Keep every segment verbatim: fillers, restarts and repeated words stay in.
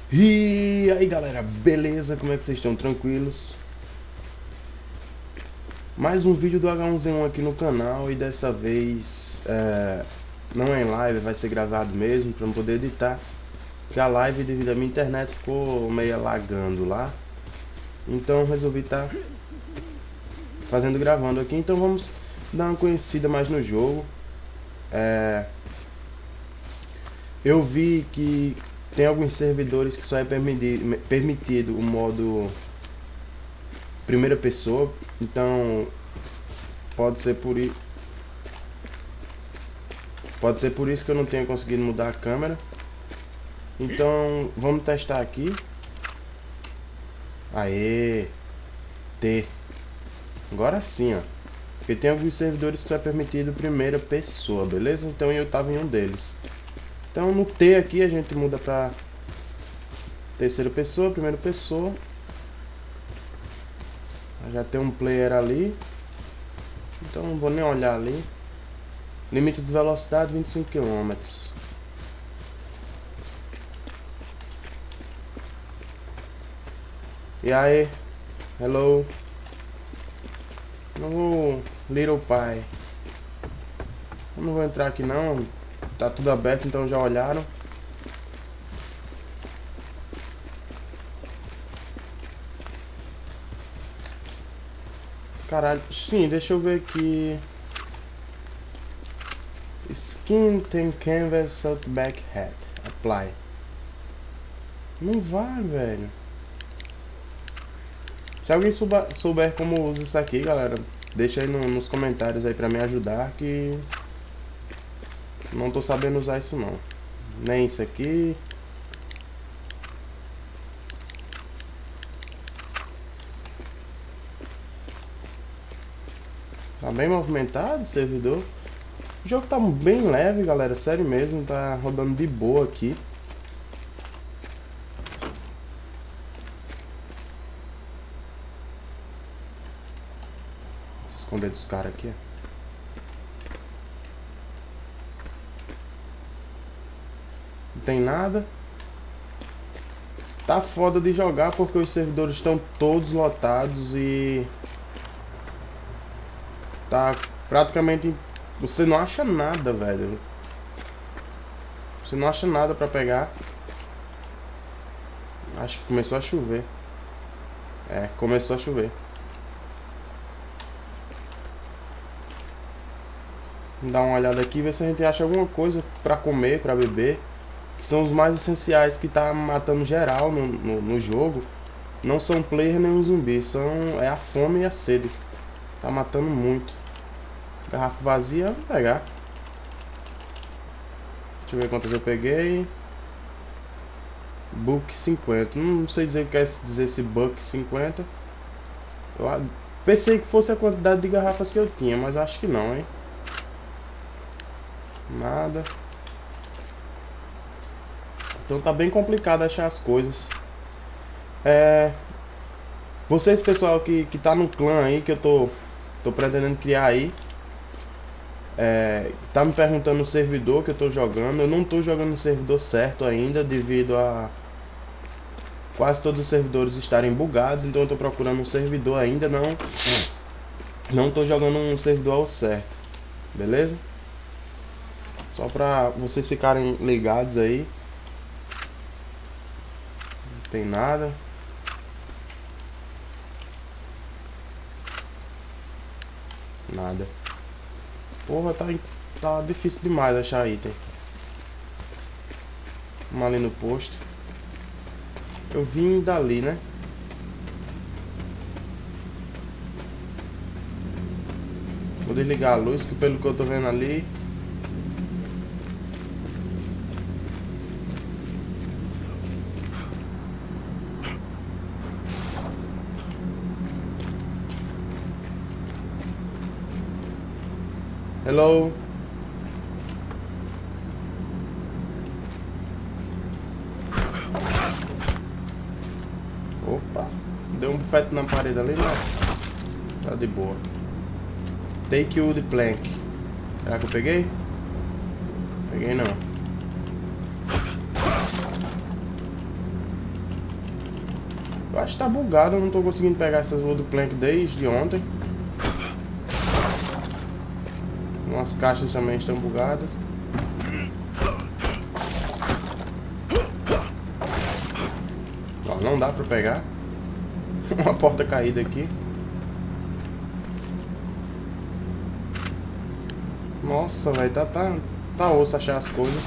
E aí galera, beleza? Como é que vocês estão? Tranquilos? Mais um vídeo do H um Z um aqui no canal e dessa vez é, não é em live, vai ser gravado mesmo para não poder editar, porque a live devido à minha internet ficou meio lagando lá, então resolvi estar tá fazendo gravando aqui. Então vamos dar uma conhecida mais no jogo. é, eu vi que tem alguns servidores que só é permitido, permitido o modo primeira pessoa, então pode ser por isso pode ser por isso que eu não tenho conseguido mudar a câmera. Então vamos testar aqui. Aê, T. Agora sim, ó. Porque tem alguns servidores que só é permitido primeira pessoa, beleza? Então eu tava em um deles. Então no T aqui a gente muda pra terceira pessoa, primeira pessoa. Já tem um player ali, então não vou nem olhar ali. Limite de velocidade vinte e cinco quilômetros. E aí, hello. Não vou, little pie. Eu não vou entrar aqui não, tá tudo aberto, então já olharam. Caralho, sim, deixa eu ver aqui. Skin tem canvas saltback hat. Apply. Não vai, velho. Se alguém souber, souber como usa isso aqui, galera, deixa aí no, nos comentários aí pra me ajudar, que não tô sabendo usar isso não. Nem isso aqui. Tá bem movimentado o servidor. O jogo tá bem leve, galera, sério mesmo, tá rodando de boa aqui. Vou esconder dos caras aqui, ó. Não tem nada. Tá foda de jogar porque os servidores estão todos lotados e tá praticamente... Você não acha nada, velho. Você não acha nada pra pegar. Acho que começou a chover. É, começou a chover. Vamos dar uma olhada aqui, ver se a gente acha alguma coisa pra comer, pra beber. Que são os mais essenciais que tá matando geral no, no, no jogo. Não são player nem um zumbi, são, é a fome e a sede. Tá matando muito. Garrafa vazia, vou pegar. Deixa eu ver quantas eu peguei. Book cinquenta. Não sei dizer o que quer dizer esse Book cinquenta. Eu pensei que fosse a quantidade de garrafas que eu tinha, mas acho que não, hein. Nada. Então tá bem complicado achar as coisas. É... Vocês, pessoal, que, que tá no clã aí, que eu tô, tô pretendendo criar aí. É, tá me perguntando o servidor que eu tô jogando. Eu não tô jogando no servidor certo ainda, devido a quase todos os servidores estarem bugados. Então eu tô procurando um servidor ainda, não não tô jogando um servidor ao certo, beleza? Só pra vocês ficarem ligados aí. Não tem nada. Nada. Porra, tá, tá difícil demais achar item. Vamos ali no posto. Eu vim dali, né? Vou desligar a luz, que pelo que eu tô vendo ali... Hello? Opa, deu um bufete na parede ali, mas tá de boa. Take you the plank. Será que eu peguei? Peguei não. Eu acho que tá bugado, eu não tô conseguindo pegar essas wood plank desde ontem. Umas caixas também estão bugadas. Ó, não dá pra pegar. Uma porta caída aqui. Nossa, velho, tá, tá, tá osso achar as coisas.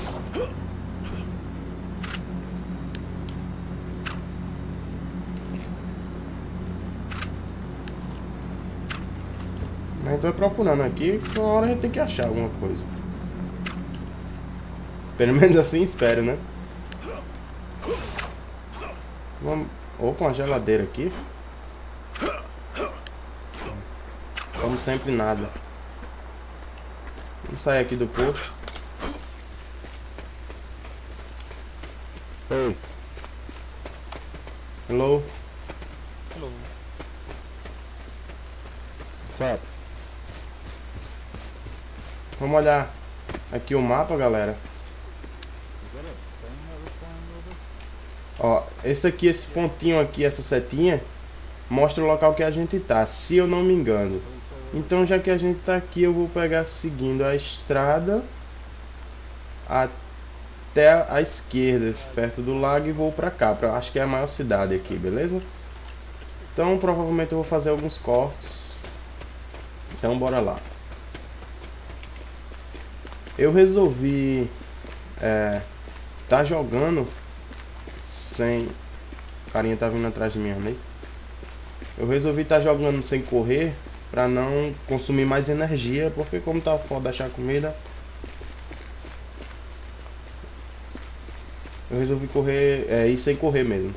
Mas tô procurando aqui, uma hora a gente tem que achar alguma coisa. Pelo menos assim espero, né? Vamos... Opa, uma geladeira aqui. Como sempre, nada. Vamos sair aqui do posto. Hey. Hello. Hello. What's up? Vamos olhar aqui o mapa, galera. Ó, esse aqui, esse pontinho aqui, essa setinha, mostra o local que a gente tá, se eu não me engano. Então, já que a gente tá aqui, eu vou pegar seguindo a estrada até a esquerda, perto do lago, e vou pra cá, pra, acho que é a maior cidade aqui, beleza? Então, provavelmente eu vou fazer alguns cortes. Então, bora lá. Eu resolvi é, tá jogando sem... O carinha tá vindo atrás de mim, né? Eu resolvi tá jogando sem correr pra não consumir mais energia, porque como tá foda achar comida, eu resolvi correr, é, ir sem correr mesmo.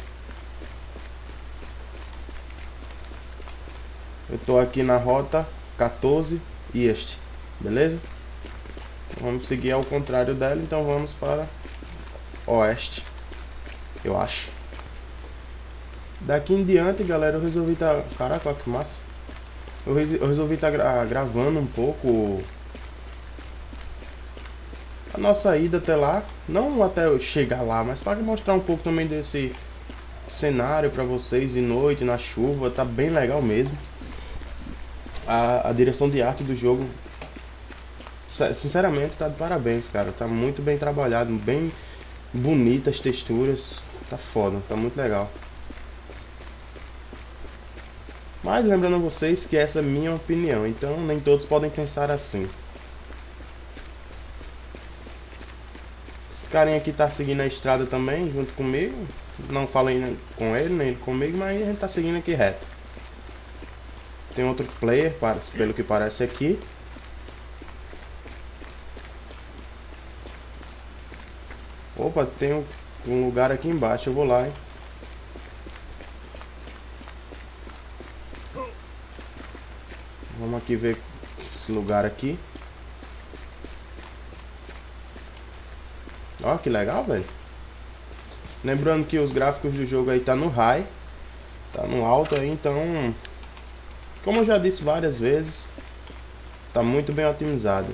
Eu tô aqui na rota quatorze e este, beleza? Vamos seguir ao contrário dela, então vamos para oeste, eu acho. Daqui em diante, galera, eu resolvi tá... Caraca, que massa. Eu, re... eu resolvi tá gra... gravando um pouco a nossa ida até lá. Não até eu chegar lá, mas para mostrar um pouco também desse cenário para vocês de noite, na chuva. Tá bem legal mesmo. A, a direção de arte do jogo, sinceramente, tá de parabéns, cara. Tá muito bem trabalhado, bem bonita as texturas. Tá foda, tá muito legal. Mas lembrando a vocês que essa é a minha opinião, então nem todos podem pensar assim. Esse carinha aqui tá seguindo a estrada também, junto comigo. Não falei com ele, nem ele comigo, mas a gente tá seguindo aqui reto. Tem outro player, pelo que parece aqui. Opa, tem um lugar aqui embaixo, eu vou lá, hein. Vamos aqui ver esse lugar aqui. Ó, que legal, velho. Lembrando que os gráficos do jogo aí tá no high, tá no alto aí, então, como eu já disse várias vezes, tá muito bem otimizado.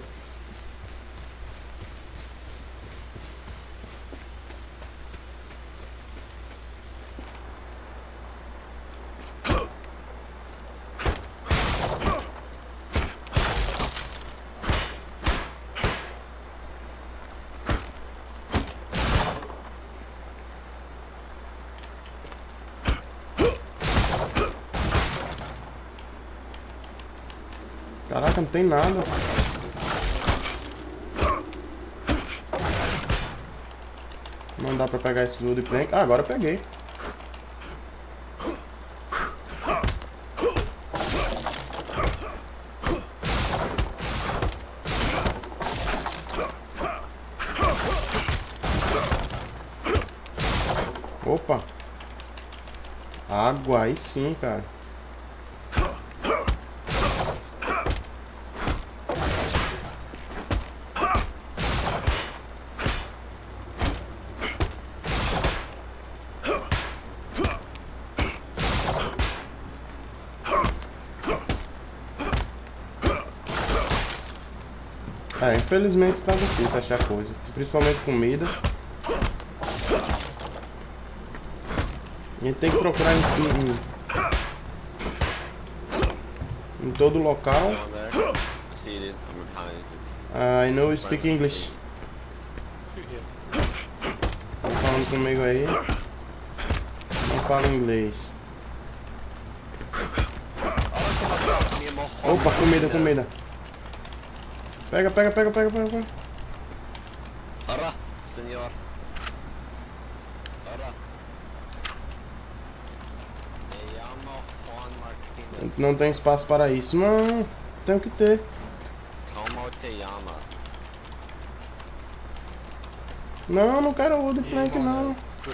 Caraca, não tem nada. Não dá pra pegar esse wood plank. Ah, agora eu peguei. Opa. Água, aí sim, cara. É, infelizmente tá difícil achar coisa, principalmente comida. A gente tem que procurar em, em, em todo local. Uh, I know you speak English. Tá falando comigo aí. Não fala inglês. Opa, comida, comida. Pega, pega, pega, pega, pega, pega. Ora, senhor. Ora. Me llamo Juan Martinez. Não tem espaço para isso. Não, tem que ter. Como te llamas? Não, não quero o do Plank, não. Dude,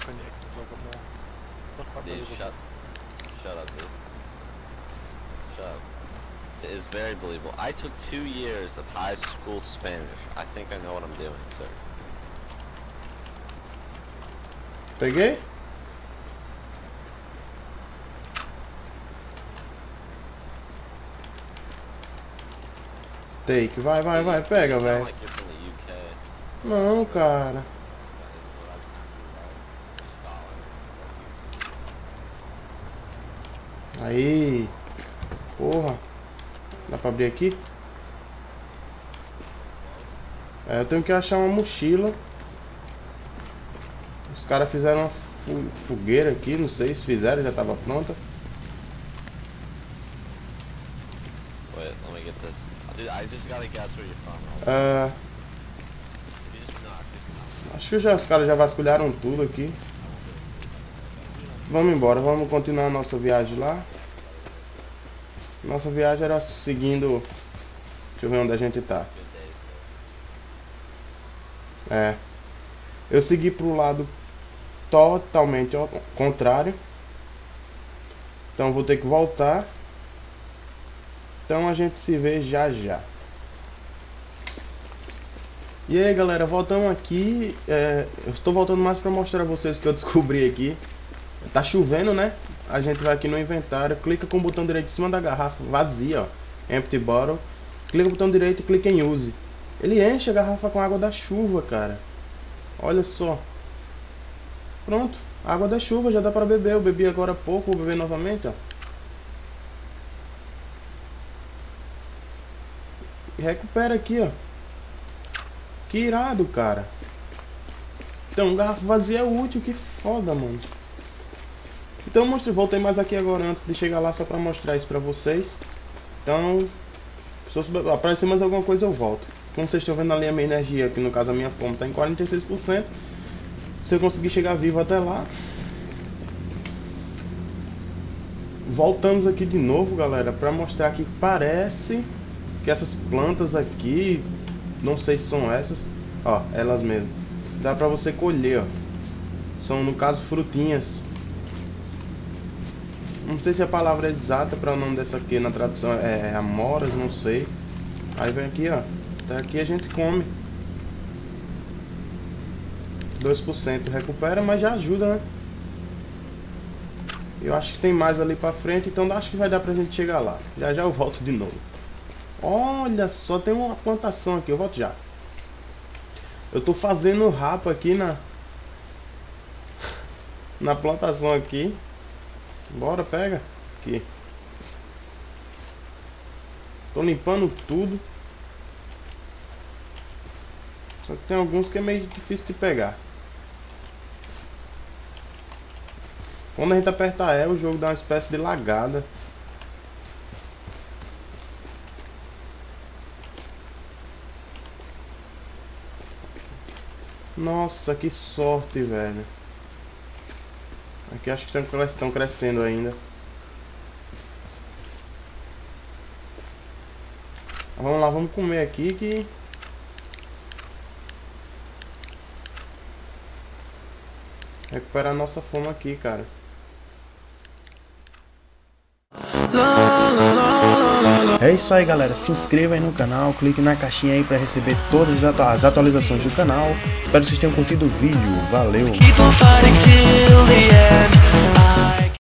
shut. Shut up, dude. Shut up. It is very believable. I took two years of high school Spanish. I think I know what I'm doing, sir. Peguei? Take, vai, vai, vai, pega, velho. Like you're from the U K. Não, cara. Aí. Porra. Dá pra abrir aqui? É, eu tenho que achar uma mochila. Os caras fizeram uma fu fogueira aqui, não sei se fizeram, já tava pronta. Wait, let me get this. Dude, I just gotta guess where you're from. Uh, You just knock, just knock. acho que já, os caras já vasculharam tudo aqui. Vamos embora, vamos continuar a nossa viagem lá. Nossa viagem era seguindo... Deixa eu ver onde a gente tá. Good day, sir. É. Eu segui pro lado totalmente ao contrário. Então vou ter que voltar. Então a gente se vê já já. E aí galera, voltamos aqui. É, eu estou voltando mais para mostrar a vocês o que eu descobri aqui. Tá chovendo, né? A gente vai aqui no inventário, clica com o botão direito em cima da garrafa vazia, ó, Empty Bottle. Clica com o botão direito e clica em Use. Ele enche a garrafa com água da chuva, cara. Olha só. Pronto, água da chuva, já dá para beber. Eu bebi agora há pouco, vou beber novamente, ó. E recupera aqui, ó. Que irado, cara. Então, garrafa vazia é útil, que foda, mano. Então eu mostrei, voltei mais aqui agora antes de chegar lá só pra mostrar isso pra vocês. Então, se aparecer mais alguma coisa eu volto. Como vocês estão vendo ali a minha energia, que no caso a minha fome tá em quarenta e seis por cento. Se eu conseguir chegar vivo até lá. Voltamos aqui de novo, galera, pra mostrar que parece que essas plantas aqui, não sei se são essas, ó, elas mesmo. Dá pra você colher, ó. São no caso frutinhas. Não sei se a palavra é exata para o nome dessa aqui na tradução é amoras, não sei. Aí vem aqui, ó. Até aqui a gente come. dois por cento recupera, mas já ajuda, né? Eu acho que tem mais ali pra frente, então acho que vai dar pra gente chegar lá. Já já eu volto de novo. Olha só, tem uma plantação aqui, eu volto já. Eu tô fazendo rapa aqui na... na plantação aqui. Bora, pega. Aqui. Tô limpando tudo. Só que tem alguns que é meio difícil de pegar. Quando a gente aperta E, o jogo dá uma espécie de lagada. Nossa, que sorte, velho. Aqui acho que estão crescendo ainda. Vamos lá, vamos comer aqui que... recuperar a nossa fome aqui, cara. É isso aí, galera. Se inscreva aí no canal, clique na caixinha aí para receber todas as atualizações do canal. Espero que vocês tenham curtido o vídeo. Valeu!